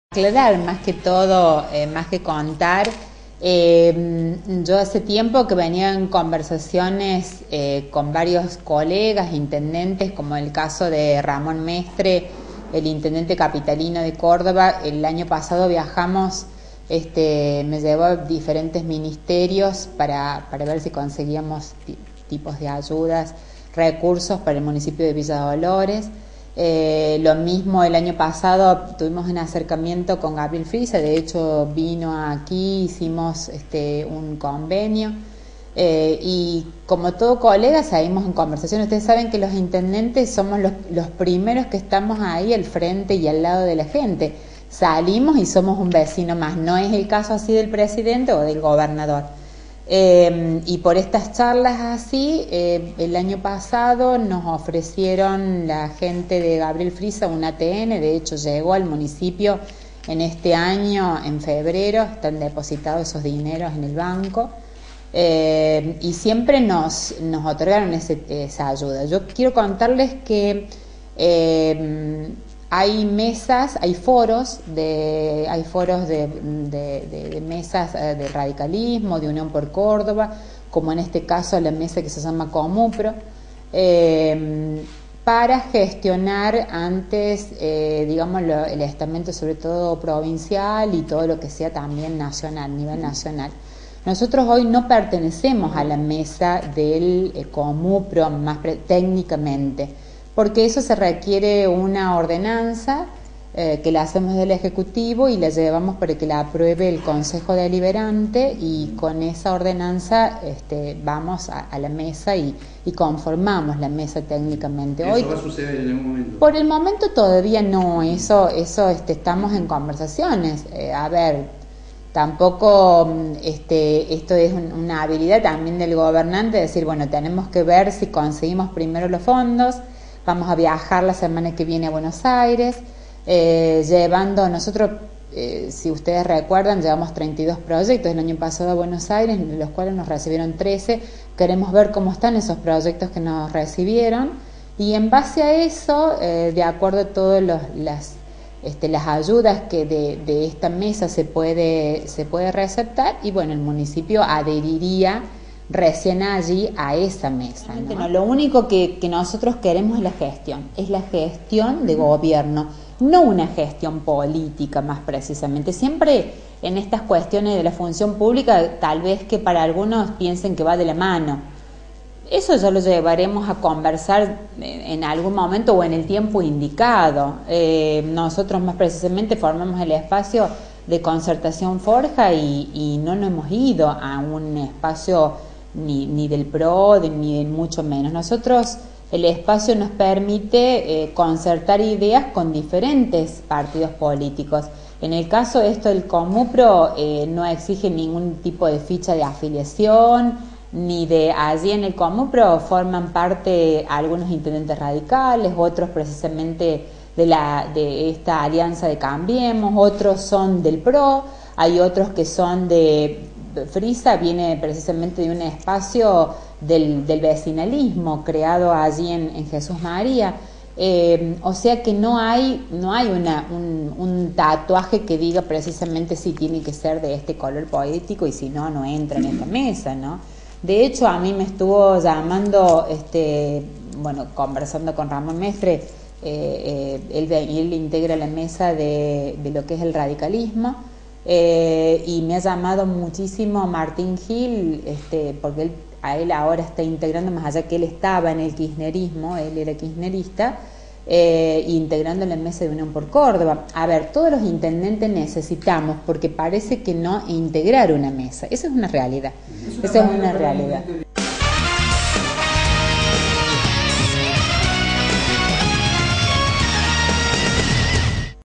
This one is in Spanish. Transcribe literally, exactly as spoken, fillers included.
Aclarar más que todo, eh, más que contar, eh, yo hace tiempo que venía en conversaciones eh, con varios colegas, intendentes, como el caso de Ramón Mestre, el intendente capitalino de Córdoba. El año pasado viajamos, este, me llevó a diferentes ministerios para, para ver si conseguíamos tipos de ayudas, recursos para el municipio de Villa Dolores. Eh, lo mismo el año pasado tuvimos un acercamiento con Gabriel Frisa, de hecho vino aquí, hicimos este, un convenio eh, y como todo colega seguimos en conversación. Ustedes saben que los intendentes somos los, los primeros que estamos ahí al frente y al lado de la gente, salimos y somos un vecino más, no es el caso así del presidente o del gobernador. Eh, y por estas charlas así, eh, el año pasado nos ofrecieron la gente de Gabriel Frisa un A T N, de hecho llegó al municipio en este año, en febrero, están depositados esos dineros en el banco, eh, y siempre nos, nos otorgaron ese, esa ayuda. Yo quiero contarles que eh, hay mesas, hay foros de, hay foros de, de, de, de mesas de radicalismo, de Unión por Córdoba, como en este caso la mesa que se llama Comupro, eh, para gestionar antes, eh, digamos, lo, el estamento sobre todo provincial y todo lo que sea también nacional, nivel nacional. Nosotros hoy no pertenecemos a la mesa del eh, Comupro más pre, técnicamente, porque eso se requiere una ordenanza eh, que la hacemos del Ejecutivo y la llevamos para que la apruebe el Consejo Deliberante, y con esa ordenanza este, vamos a, a la mesa y, y conformamos la mesa técnicamente. ¿Eso Hoy, va a suceder en algún momento? Por el momento todavía no, eso, eso este, estamos en conversaciones. Eh, a ver, tampoco este, esto es un, una habilidad también del gobernante, decir, bueno, tenemos que ver si conseguimos primero los fondos. Vamos a viajar la semana que viene a Buenos Aires, eh, llevando, nosotros, eh, si ustedes recuerdan, llevamos treinta y dos proyectos el año pasado a Buenos Aires, de los cuales nos recibieron trece. Queremos ver cómo están esos proyectos que nos recibieron, y en base a eso, eh, de acuerdo a todas los, las, este, las ayudas que de, de esta mesa se puede, se puede receptar, y bueno, el municipio adheriría recién allí a esa mesa, ¿no? No, lo único que, que nosotros queremos es la gestión, es la gestión de gobierno, no una gestión política más precisamente. Siempre en estas cuestiones de la función pública, tal vez que para algunos piensen que va de la mano. Eso ya lo llevaremos a conversar en algún momento o en el tiempo indicado. Eh, nosotros más precisamente formamos el espacio de Concertación Forja y, y no nos hemos ido a un espacio Ni, ni del P R O, de, ni de mucho menos. Nosotros, el espacio nos permite eh, concertar ideas con diferentes partidos políticos. En el caso de esto del Comupro, eh, no exige ningún tipo de ficha de afiliación, ni de allí en el Comupro forman parte algunos intendentes radicales, otros precisamente de, la, de esta alianza de Cambiemos, otros son del P R O, hay otros que son de... Frisa viene precisamente de un espacio del, del vecinalismo creado allí en, en Jesús María, eh, o sea que no hay, no hay una, un, un tatuaje que diga precisamente si tiene que ser de este color político y si no, no entra en esta mesa, ¿no? De hecho, a mí me estuvo llamando, este, bueno, conversando con Ramón Mestre, eh, eh, él, él integra la mesa de, de lo que es el radicalismo. Eh, y me ha llamado muchísimo Martín Gil, este, porque él, a él ahora está integrando, más allá que él estaba en el kirchnerismo, él era kirchnerista, eh, integrando la mesa de Unión por Córdoba. A ver, todos los intendentes necesitamos, porque parece que no integrar una mesa, esa es una realidad, esa es una realidad.